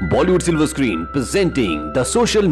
Bollywood silver screen presenting the social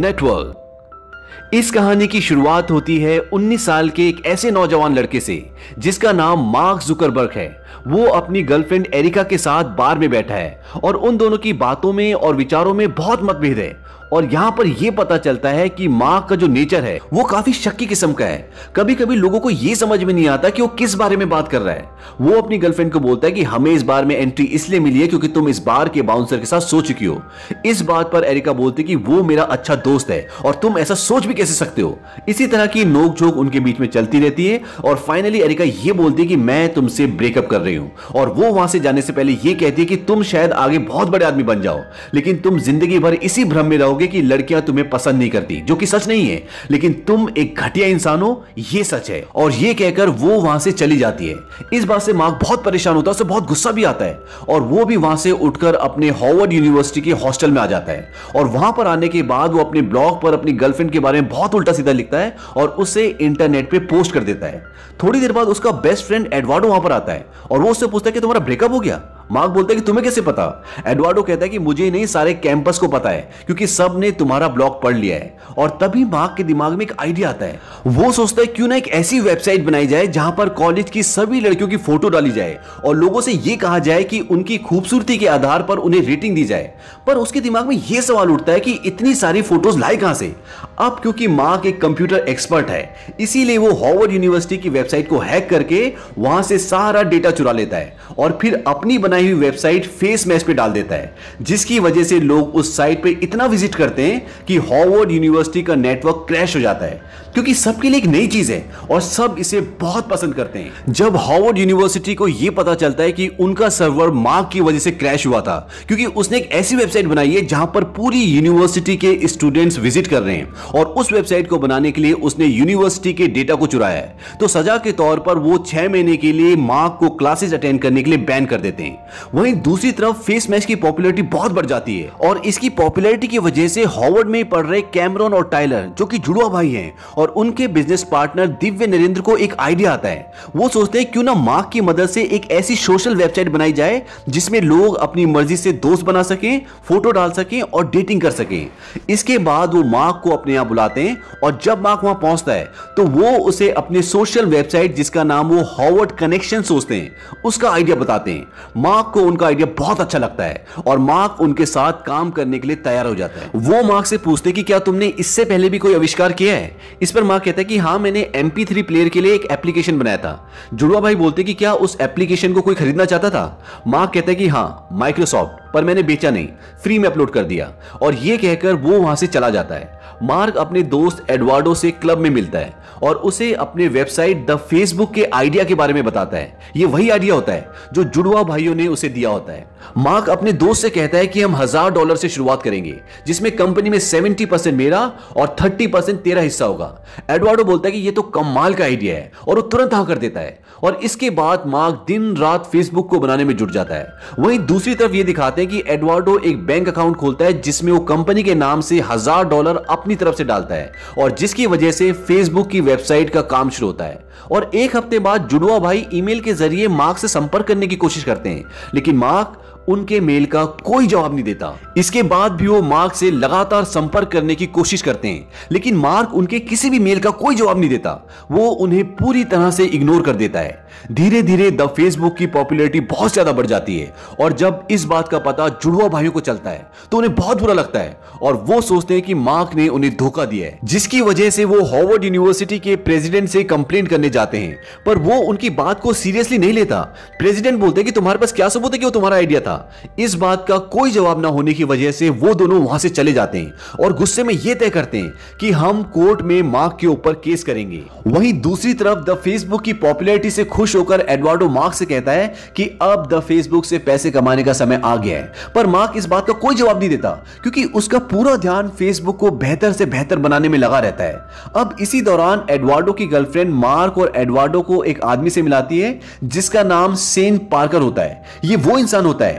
network. इस कहानी की शुरुआत होती है 19 साल के एक ऐसे नौजवान लड़के से जिसका नाम मार्क जुकरबर्ग है। वो अपनी गर्लफ्रेंड एरिका के साथ बार में बैठा है और उन दोनों की बातों में और विचारों में बहुत मतभेद है। और यहाँ पर यह पता चलता है कि मार्क का जो नेचर है वो काफी शक्की किस्म का है। कभी कभी लोगों को यह समझ में नहीं आता कि वो किस बारे में बात कर रहा है। वो अपनी गर्लफ्रेंड को बोलता है कि हमें इस बार में एंट्री इसलिए मिली है क्योंकि तुम इस बार के बाउंसर के साथ सो चुकी हो। इस बात पर एरिका बोलती कि वो मेरा अच्छा दोस्त है और तुम ऐसा सोच भी कैसे सकते हो। इसी तरह की नोकझोंक उनके बीच में चलती रहती है और फाइनली एरिका ये बोलती है कि मैं तुमसे ब्रेकअप कर रही हूं। और वो वहां से जाने से पहले ये कहती है कि तुम शायद आगे बहुत बड़े आदमी बन जाओ, लेकिन तुम जिंदगी भर इसी भ्रम में रहोगे कि लड़कियां तुम्हें पसंद नहीं करती, जो कि सच नहीं है, लेकिन तुम एक घटिया इंसान हो, ये सच है। और ये कहकर वो वहां से चली जाती है। इस बात से मार्क बहुत परेशान होता है, उसे बहुत गुस्सा भी आता है और वो भी वहां से उठकर अपने हार्वर्ड यूनिवर्सिटी के हॉस्टल में आ जाता है। और वहां पर आने के बाद वो अपने ब्लॉग पर अपनी गर्लफ्रेंड के बारे में बहुत उल्टा सीधा लिखता है और उसे इंटरनेट पे पोस्ट कर देता है। थोड़ी देर बाद उसका बेस्ट फ्रेंड एडवार्डो वहां पर आता है और वो उससे पूछता है कि तुम्हारा ब्रेकअप हो गया। मार्क बोलता है कि तुम्हें कैसे पता। एडवार्डो कहता है कि मुझे नहीं, सारे कैंपस को पता है क्योंकि सब ने तुम्हारा ब्लॉग पढ़ लिया है। और तभी मार्क के दिमाग में एक आइडिया आता है। वो सोचता है क्यों ना एक ऐसी वेबसाइट बनाई जाए जहां पर कॉलेज की सभी लड़कियों की फोटो डाली जाए और लोगों से यह कहा जाए कि उनकी खूबसूरती के आधार पर उन्हें रेटिंग दी जाए। पर उसके दिमाग में यह सवाल उठता है कि इतनी सारी फोटोज लाई कहां से। अब क्योंकि मार्क एक कंप्यूटर एक्सपर्ट है, इसीलिए वो हार्वर्ड यूनिवर्सिटी की वेबसाइट को हैक करके वहां से सारा डेटा चुरा लेता है और फिर अपनी बनाई हुई वेबसाइट फेस मैच पे डाल देता है, जिसकी वजह से लोग उस साइट पे इतना विजिट करते हैं कि हार्वर्ड यूनिवर्सिटी का नेटवर्क क्रैश हो जाता है, क्योंकि सबके लिए एक नई चीज है और सब इसे बहुत पसंद करते हैं। जब हार्वर्ड यूनिवर्सिटी को यह पता चलता है कि उनका सर्वर मार्क की वजह से क्रैश हुआ था क्योंकि उसने एक ऐसी वेबसाइट बनाई है जहां पर पूरी यूनिवर्सिटी के स्टूडेंट्स विजिट कर रहे हैं और उस वेबसाइट को बनाने के लिए उसने यूनिवर्सिटी के डेटा को चुराया है, तो सजा के तौर पर वो 6 महीने के लिए मार्क को क्लासेस अटेंड करने के लिए बैन कर देते हैं। वहीं दूसरी तरफ फेस मैच की पॉपुलैरिटी बहुत बढ़ जाती है और इसकी पॉपुलैरिटी की वजह से हार्वर्ड में पढ़ रहे कैमरॉन और टाइलर, जो कि जुड़वा भाई हैं, और उनके बिजनेस पार्टनर दिव्य नरेंद्र को एक आइडिया आता है। वो सोचते हैं क्यों ना मार्क की मदद से एक ऐसी सोशल वेबसाइट बनाई जाए जिसमें लोग अपनी मर्जी से दोस्त बना सकें, फोटो डाल सकें और डेटिंग कर सकें। इसके बाद वो मार्क को अपने यहां बुलाते हैं और जब मार्क वहां पहुंचता है तो वो उसे अपने सोशल वेबसाइट, जिसका नाम वो हार्वर्ड कनेक्शन सोचते हैं, उसका आइडिया बताते हैं। मार्क को उनका आइडिया बहुत अच्छा लगता है और मार्क उनके साथ काम करने के लिए तैयार हो जाता है। वो मार्क से पूछते कि क्या तुमने इससे पहले भी कोई आविष्कार किया है। इस पर मार्क कहता है कि हाँ, मैंने MP3 प्लेयर के लिए एक एप्लीकेशन बनाया था। जुड़वा भाई बोलते कि क्या उस एप्लीकेशन को कोई खरीदना चाहता था। मार्क कहता है कि हाँ, माइक्रोसॉफ्ट, पर मैंने बेचा नहीं, फ्री में अपलोड कर दिया। और यह कहकर वो वहां से चला जाता है। मार्क अपने दोस्त एडवार्डो से क्लब में मिलता है और उसे अपने वेबसाइट द फेसबुक के आइडिया के बारे में बताता है। यह वही आइडिया होता है जो जुड़वा भाइयों ने उसे दिया होता है। मार्क अपने दोस्त से कहता है कि हम $1000 से शुरुआत करेंगे, जिसमें कंपनी में 70% मेरा और 30% तेरा हिस्सा होगा। एडवार्डो बोलता है कि यह तो कमाल का आइडिया है और वो तुरंत हाँ कर देता है। और इसके बाद मार्क दिन रात फेसबुक को बनाने में जुट जाता है। वहीं दूसरी तरफ यह दिखाते हैं कि एडवार्डो एक बैंक अकाउंट खोलता है जिसमें वो कंपनी के नाम से $1000 अपनी तरफ से डालता है और जिसकी वजह से फेसबुक की वेबसाइट का काम शुरू होता है। और एक हफ्ते बाद जुड़वा भाई ईमेल के जरिए मार्क से संपर्क करने की कोशिश करते हैं, लेकिन मार्क उनके मेल का कोई जवाब नहीं देता। इसके बाद भी वो मार्क से लगातार संपर्क करने की कोशिश करते हैं, लेकिन मार्क उनके किसी भी मेल का कोई जवाब नहीं देता। वो उन्हें पूरी तरह से इग्नोर कर देता है। धीरे धीरे द फेसबुक की पॉपुलैरिटी बहुत ज्यादा बढ़ जाती है और जब इस बात का पता जुड़वा भाइयों को चलता है तो उन्हें बहुत बुरा लगता है और वो सोचते हैं कि मार्क ने उन्हें धोखा दिया है, जिसकी वजह से वो हार्वर्ड यूनिवर्सिटी के प्रेसिडेंट से कंप्लेंट करने जाते हैं। पर वो उनकी बात को सीरियसली नहीं लेता। प्रेसिडेंट बोलते हैं कि तुम्हारे पास क्या सबूत है कि वो तुम्हारा आइडिया था। इस बात का कोई जवाब ना होने की वजह से वो दोनों वहां से चले जाते हैं और गुस्से में यह तय करते हैं कि हम कोर्ट में मार्क के ऊपर केस करेंगे। वहीं दूसरी तरफ द फेसबुक की पॉपुलैरिटी से खुश होकर एडवार्डो मार्क से कहता है कि अब द फेसबुक से पैसे कमाने का समय आ गया है। पर मार्क इस बात का कोई जवाब नहीं देता क्योंकि उसका पूरा ध्यान फेसबुक को बेहतर से बेहतर बनाने में लगा रहता है। अब इसी दौरान एडवार्डो की गर्लफ्रेंड मार्क और एडवार्डो को एक आदमी से मिलाती है जिसका नाम सेन पार्कर होता है। ये वो इंसान होता है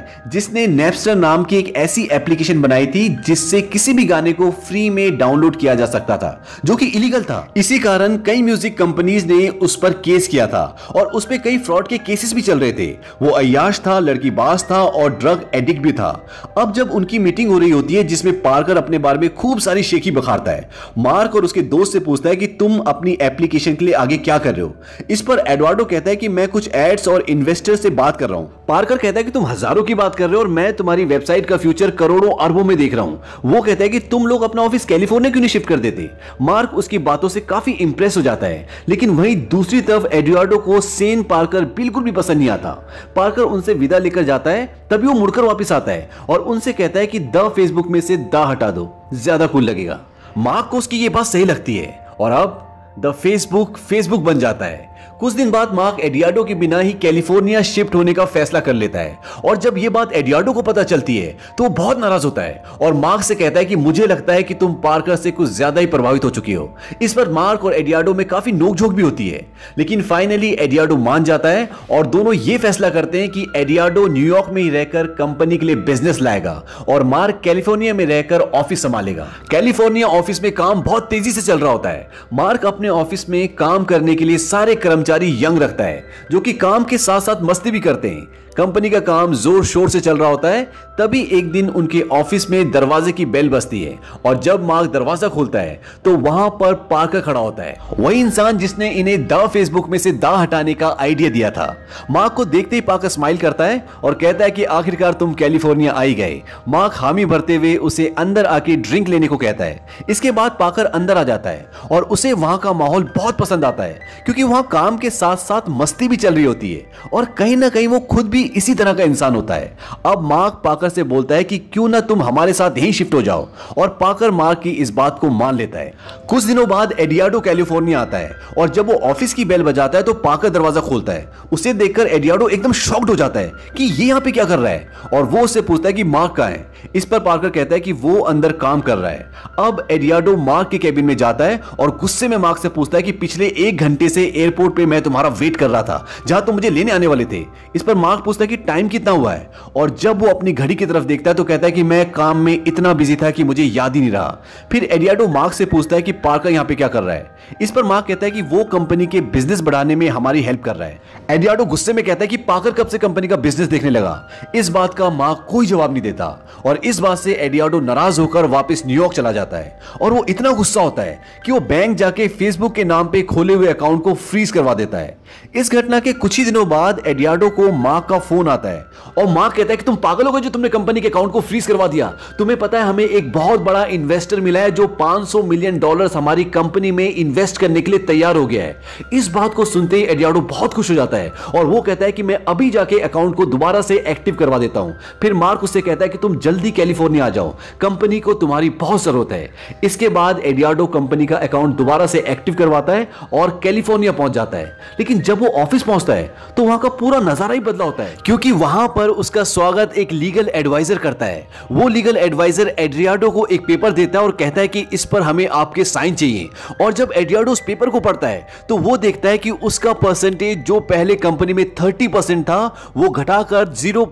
है जिसने नैपस्टर नाम की एक ऐसी एप्लीकेशन बनाई थी जिससे किसी भी गाने को फ्री में डाउनलोड किया जा सकता था, जो कि इलीगल था। इसी कारण कई म्यूजिक कंपनीज ने उस पर केस किया था और उस पर कई फ्रॉड के केसेस भी चल रहे थे। वो अय्याश था, लड़कीबाज था और ड्रग एडिक्ट भी था। अब जब उनकी मीटिंग हो रही होती है जिसमें पार्कर अपने बारे में खूब सारी शेखी बखारता है, मार्क और उसके दोस्त से पूछता है कि तुम अपनी एप्लीकेशन के लिए आगे क्या कर रहे हो। इस पर एडवार्डो कहता है कि मैं कुछ एड्स और इन्वेस्टर से बात कर रहा हूं। पार्कर कहता है कि तुम हजारों की बात कर रहे हो और मैं तुम्हारी वेबसाइट का फ्यूचर करोड़ों अरबों में देख रहा हूं। वो कहता है कि तुम लोग अपना ऑफिस कैलिफोर्निया क्यों नहीं शिफ्ट कर देते। मार्क उसकी बातों से काफी इंप्रेस हो जाता है, लेकिन वहीं दूसरी तरफ एडवार्डो को सेन पार्कर बिल्कुल भी पसंद नहीं आता। पार्कर उनसे विदा लेकर जाता है, तभी वो मुड़कर वापस आता है और उनसे कहता है कि द फेसबुक में से द हटा दो, ज्यादा कूल लगेगा। मार्क को उसकी ये बात सही लगती है और अब द फेसबुक बन जाता है। कुछ दिन बाद मार्क एडियाडो के बिना ही कैलिफोर्निया शिफ्ट होने का फैसला कर लेता है और जब यह बात एडियाडो को पता चलती है तो वो बहुत नाराज होता है और मार्क से कहता है कि मुझे लगता है कि तुम पार्कर से कुछ ज्यादा ही प्रभावित हो चुकी हो। इस पर मार्क और एडियाडो में काफी नोकझोंक भी होती है, लेकिन फाइनली एडियाडो मान जाता है और दोनों ये फैसला करते हैं कि एडियाडो न्यूयॉर्क में ही रहकर कंपनी के लिए बिजनेस लाएगा और मार्क कैलिफोर्निया में रहकर ऑफिस संभालेगा। कैलिफोर्निया ऑफिस में काम बहुत तेजी से चल रहा होता है। मार्क अपने ऑफिस में काम करने के लिए सारे कर्मचारी यंग रखता है, जो कि काम के साथ साथ मस्ती भी करते हैं। कंपनी का काम जोर शोर से चल रहा होता है, तभी एक दिन उनके ऑफिस में दरवाजे की बेल बजती है और जब मार्क दरवाजा खोलता है तो वहां पर पार्कर खड़ा होता है, वही इंसान जिसने इन्हें द फेसबुक में से द हटाने का आइडिया दिया था। मार्क को देखते ही पार्कर स्माइल करता है और कहता है कि आखिरकार तुम कैलिफोर्निया आ ही गए। मार्क हामी भरते हुए उसे अंदर आके ड्रिंक लेने को कहता है। इसके बाद पार्कर अंदर आ जाता है और उसे वहां का माहौल बहुत पसंद आता है, क्योंकि वहां काम के साथ साथ मस्ती भी चल रही होती है और कहीं ना कहीं वो खुद भी इसी तरह का इंसान होता है। अब मार्क पार्कर से बोलता है कि क्यों ना तुम हमारे साथ यहीं शिफ्ट हो जाओ और पार्कर मार्क की इस बात को मान लेता है। कुछ दिनों बाद एडियाडो कैलिफोर्निया आता है और जब वो ऑफिस की बेल बजाता है तो पार्कर दरवाजा खोलता है। उसे देखकर एडियाडो एकदम शॉक्ड हो जाता है कि ये यहां पे क्या कर रहा है और वो उससे पूछता है कि मार्क कहां है। इस पर पार्कर कहता है कि वो अंदर काम कर रहा है। अब एडियाडो मार्क के केबिन में जाता है और गुस्से में मार्क से पूछता है कि पिछले 1 घंटे से एयरपोर्ट पे मैं तुम्हारा वेट कर रहा था, जहां तुम मुझे लेने आने वाले थे। इस पर मार्क पूछता है कि टाइम कितना हुआ है और जब वो अपनी घड़ी की तरफ देखता है तो कहता है कि मैं काम में इतना बिजी था कि मुझे याद ही नहीं रहा। फिर एडियाडो मार्क से पूछता है कि पार्कर यहां पे क्या कर रहा है। इस पर मार्क कहता है कि वो कंपनी के बिजनेस बढ़ाने में हमारी हेल्प कर रहा है। एडियाडो गुस्से में कहता है कि पार्कर कब से कंपनी का बिजनेस देखने लगा। इस बात का मार्क कोई जवाब नहीं देता और इस बात से एडियाडो नाराज होकर वापस न्यूयॉर्क चला जाता है और वो इतना गुस्सा होता है कि वो बैंक जाके फेसबुक के नाम पे खोले हुए अकाउंट को फ्रीज करवा देता है। इस घटना के कुछ ही दिनों बाद एडियाडो को मार्क का फोन आता है और मार्क कहता है कि तुम पागल हो गए जो तुमने कंपनी के अकाउंट को फ्रीज करवा दिया। तुम्हें पता है हमें एक बहुत बड़ा इन्वेस्टर मिला है जो $500 मिलियन हमारी कंपनी में इन्वेस्ट करने के लिए तैयार हो गया है। इस बात को सुनते ही एडियाडो बहुत खुश हो जाता है और वो कहता है कि मैं अभी जाके अकाउंट को दोबारा से एक्टिव करवा देता हूं। फिर मार्क उससे कहता है कि तुम जल्दी कैलिफोर्निया आ जाओ, कंपनी को तुम्हारी बहुत जरूरत है। इसके बाद एडियाडो कंपनी का अकाउंट दोबारा से एक्टिव करवाता है और कैलिफोर्निया पहुंच जाता है। लेकिन जब वो ऑफिस पहुंचता है तो वहां का पूरा नजारा ही बदला होता है, क्योंकि वहां पर उसका स्वागत एक लीगल एडवाइजर करता है। वो लीगल एडवाइजर एडियाडो को एक पेपर देता है और कहता है कि इस पर हमें आपके साइन चाहिए। और जब एडियाडो उस पेपर को पढ़ता है तो वो देखता है कि उसका परसेंटेज जो पहले कंपनी में 30% था वो घटाकर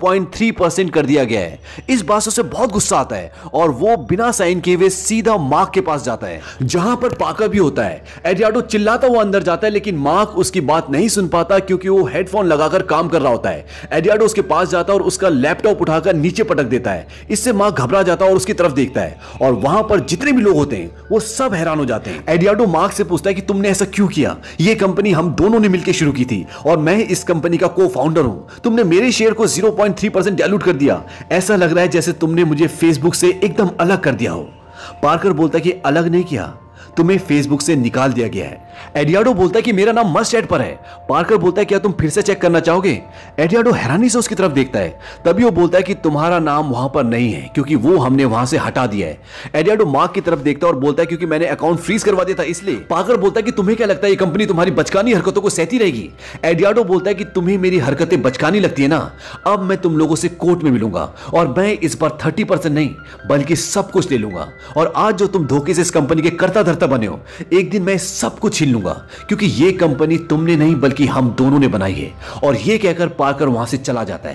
0.3% कर दिया गया है। इस बात से उसे बहुत गुस्सा आता है और वो बिना साइन किए हुए सीधा मार्क के पास जाता है, जहां पर पार्कर भी होता है। एडियाडो चिल्लाता हुआ अंदर जाता है, लेकिन मार्क उसकी बात नहीं सुन पाता क्योंकि वो हेडफोन लगाकर काम कर रहा होता है। एडियाडो उसके पास जाता है और उसका लैपटॉप उठाकर नीचे पटक देता है। इससे मार्क घबरा जाता है और उसकी तरफ देखता है और वहां पर जितने भी लोग होते हैं वो सब हैरान हो जाते हैं। एडियाडो मार्क से पूछता है कि तुमने ऐसा क्यों किया। ये कंपनी हम दोनों ने मिलकर शुरू की थी और मैं इस कंपनी का को फाउंडर हूं। तुमने मेरे शेयर को 0.3% डाइल्यूट कर दिया। ऐसा लग रहा है जैसे तुमने मुझे फेसबुक से एकदम अलग कर दिया हो। पार्कर बोलता है कि अलग नहीं किया, तुम्हें फेसबुक से निकाल दिया गया है। एडियाडो बोलता है कि मेरा नाम मस्ट ऐड पर है। पार्कर बोलता है क्या तुम फिर से चेक करना चाहोगे। एडियाडो हैरानी से उसकी तरफ देखता है, तभी वो बोलता है कि तुम्हारा नाम वहां पर नहीं है क्योंकि वो हमने वहां से हटा दिया है। एडियाडो मार्क की तरफ देखता है और बोलता है क्योंकि मैंने अकाउंट फ्रीज करवा दिया था इसलिए। पार्कर बोलता है कि तुम्हें क्या लगता है ये कंपनी तुम्हारी बचकानी हरकतों को सहती रहेगी। एडियाडो बोलता है कि तुम्हें मेरी हरकतें बचकानी लगती है ना, अब मैं तुम लोगों से कोर्ट में मिलूंगा और मैं इस बार 30% नहीं बल्कि सब कुछ ले लूंगा और आज जो तुम धोखे से इस कंपनी के कर्ता धर्ता बने हो, एक दिन मैं सब कुछ छीन लूंगा क्योंकि ये कंपनी तुमने नहीं बल्कि हम दोनों ने बनाई है। और ये कहकर पार्कर वहां से चला जाता है।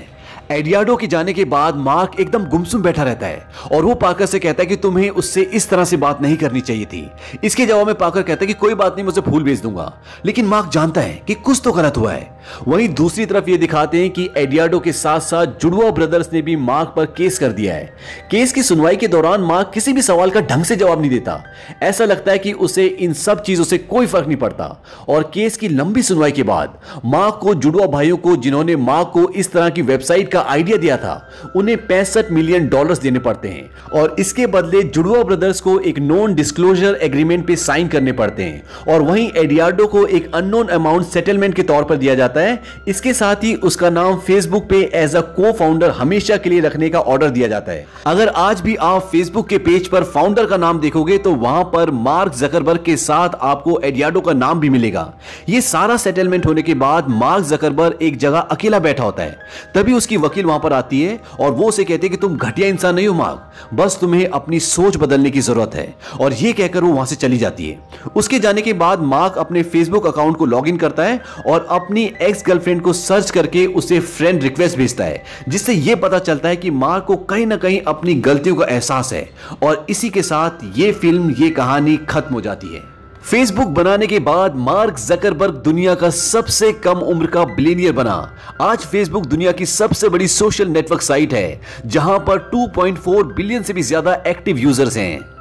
एडियाडो के जाने के बाद मार्क एकदम गुमसुम बैठा रहता है और वो पाकर से कहता है कि तुम्हें उससे इस तरह से बात नहीं करनी चाहिए थी। इसके जवाब में पाकर कहता है कि कोई बात नहीं, मुझे फूल भेज दूंगा। लेकिन मार्क जानता है कि कुछ तो गलत हुआ है। वहीं दूसरी तरफ ये दिखाते हैं कि एडियाडो के साथ साथ जुड़वा ब्रदर्स ने भी मार्क पर केस कर दिया है। केस की सुनवाई के दौरान मार्क किसी भी सवाल का ढंग से जवाब नहीं देता। ऐसा लगता है कि उसे इन सब चीजों से कोई फर्क नहीं पड़ता। और केस की लंबी सुनवाई के बाद मार्क को जुड़वा भाइयों को, जिन्होंने मार्क को इस तरह की वेबसाइट का आइडिया दिया था, उन्हें $65 मिलियन देने पड़ते हैं और इसके बदले जुड़वा ब्रदर्स को एक नॉन डिस्क्लोजर एग्रीमेंट पे साइन करने पड़ते हैं। और वहीं एडियाडो को एक अननोन अमाउंट सेटलमेंट के तौर पर दिया जाता है। इसके साथ ही उसका नाम फेसबुक पे एज अ को फाउंडर हमेशा के लिए रखने का ऑर्डर दिया जाता है। अगर आज भी आप फेसबुक के पेज पर फाउंडर का नाम देखोगे तो वहां पर मार्क जकरबर्ग के साथ आपको एडियाडो का नाम भी मिलेगा। यह सारा सेटलमेंट होने के बाद मार्क जकरबर्ग एक जगह अकेला बैठा होता है। तभी उसकी वकील वहां पर आती है और वो उसे कहती है कि तुम घटिया इंसान नहीं हो मार्क, बस तुम्हें अपनी सोच बदलने की जरूरत है। और ये कहकर वो वहां से चली जाती है। उसके जाने के बाद मार्क अपने फेसबुक अकाउंट को लॉगिन करता है और अपनी एक्स गर्लफ्रेंड को सर्च करके उसे फ्रेंड रिक्वेस्ट भेजता है, जिससे यह पता चलता है कि मार्क को कहीं ना कहीं अपनी गलतियों का एहसास है। और इसी के साथ ये फिल्म, ये कहानी खत्म हो जाती है। फेसबुक बनाने के बाद मार्क जकरबर्ग दुनिया का सबसे कम उम्र का बिलियनियर बना। आज फेसबुक दुनिया की सबसे बड़ी सोशल नेटवर्क साइट है, जहां पर 2.4 बिलियन से भी ज्यादा एक्टिव यूजर्स हैं।